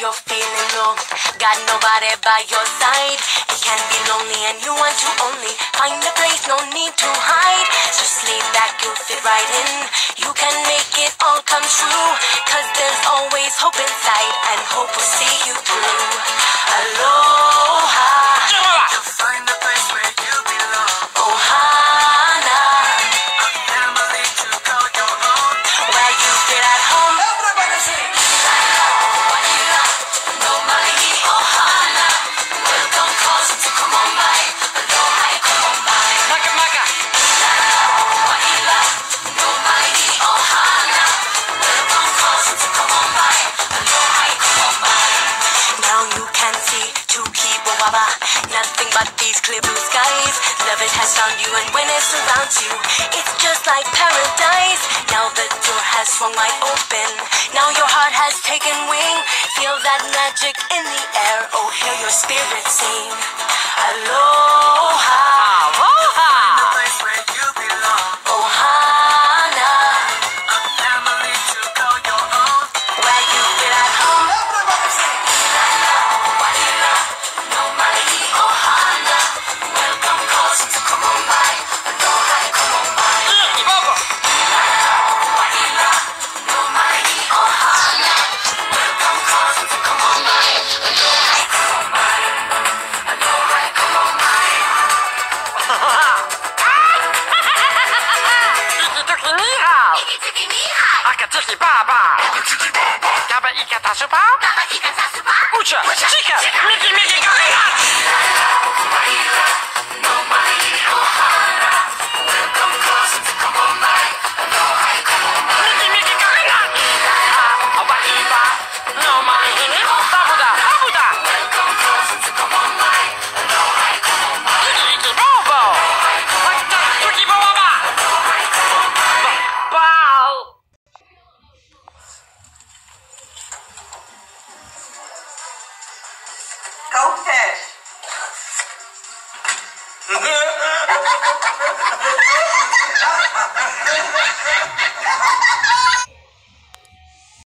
you're feeling low, got nobody by your side. It can be lonely and you want to only find a place, no need to hide. Just lay back, you'll fit right in. You can make it all come true, cause there's always hope inside, and hope will see you through. Aloha, you'll find the place where you belong. Ohana, a family to call your own, where you feel at home. Everybody sing. No money, ohana. Welcome calls to come on by. Aloha, come on by. Maka maka. No money, ohana. Welcome calls to come on by. Aloha, come on by. Now you can see Baba, nothing but these clear blue skies. Love it has found you, and when it surrounds you, it's just like paradise. Now the door has swung wide open, now your heart has taken wing. Feel that magic in the air, oh hear your spirit sing. Aloha, aloha, the place where you belong. Ohana, a family to call your own, where you feel at home. Everybody sing. Ucha, chica, Mickey, Mickey, gorilla! No money, ohana. Welcome closer to come on by. Aloha, come on by. Mickey, Mickey, gorilla! Awa iwa, no money, tabuda, tabuda. Welcome closer to come on by. Aloha, come on by. Iki, iki, bobo. Wakta, tuki, boba. Aloha, come on by. Bow. Go fish.